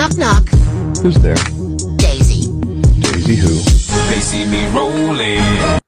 Knock knock. Who's there? Daisy. Daisy who? They see me rolling.